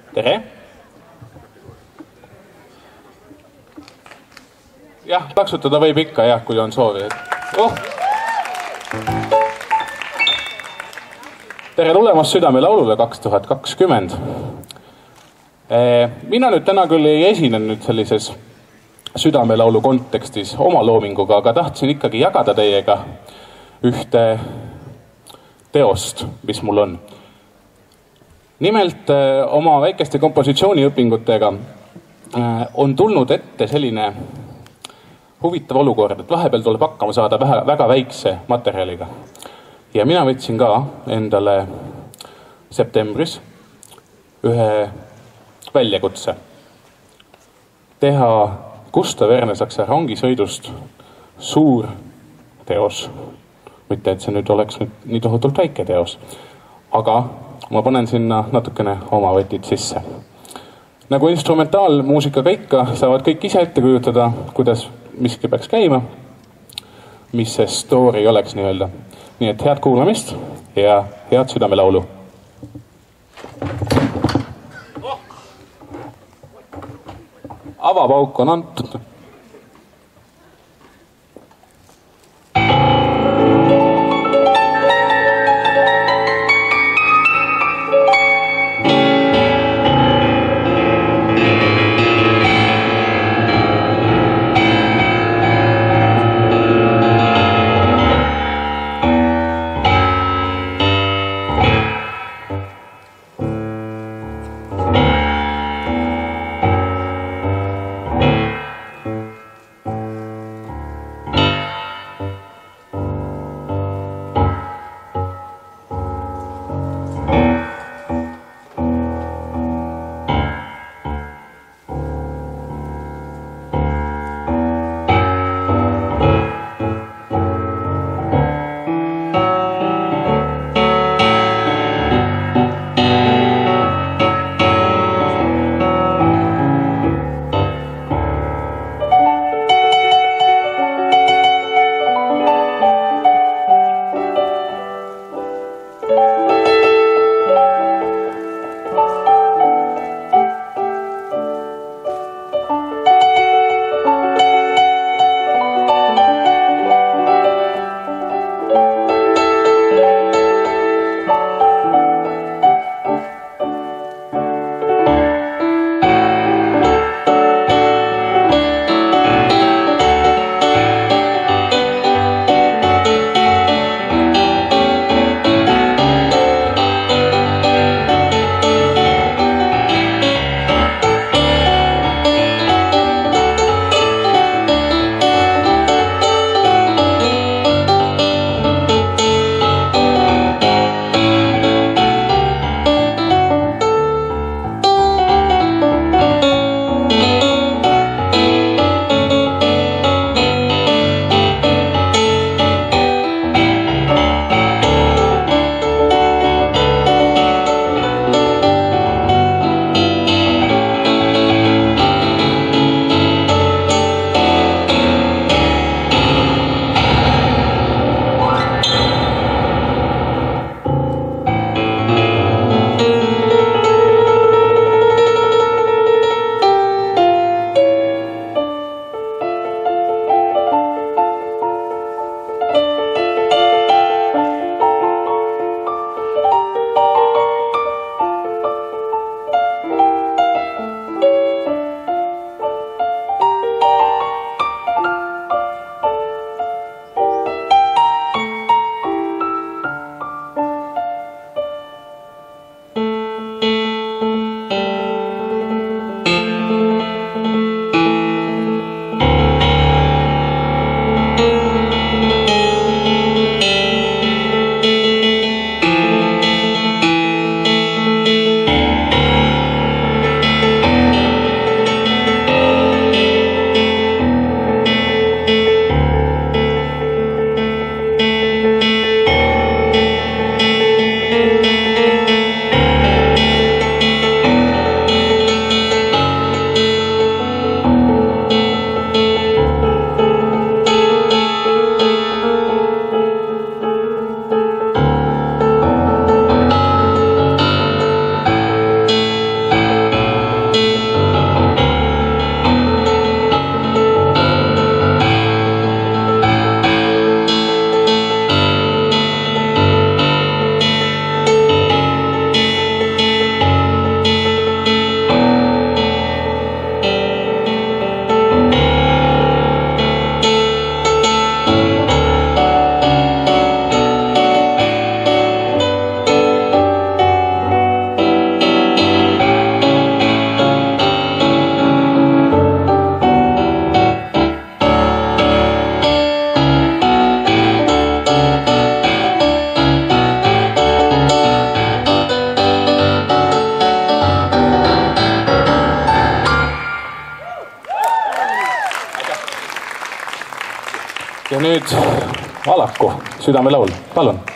tere! Jah, taksutada võib ikka, jah, kui on soovi. Tere tulemast Südamelaulule 2020. Mina nüüd täna küll ei esinen nüüd sellises Südamelaulu kontekstis oma loominguga, aga tahtsin ikkagi jagada teiega ühte teost, mis mul on. Nimelt oma väikeste kompositsiooniõpingutega on tulnud ette selline huvitav olukord, et vahepeal tuleb hakkama saada väga väikse materjaliga. Ja mina võtsin ka endale septembris ühe väljakutse. Teha Gustav Ernesaksa rongisõidust suur teos. Mitte, et see nüüd oleks nii tohutult väike teos. Aga ma panen sinna natukene oma võtid sisse. Nagu instrumentaalmuusikaga ikka saavad kõik ise ette kujutada, kuidas miski peaks käima, mis see story oleks nii öelda. Nii et head kuulamist ja head Südamelaulu. Avapauk on antud. nüüd Alaku südamelaul, palun.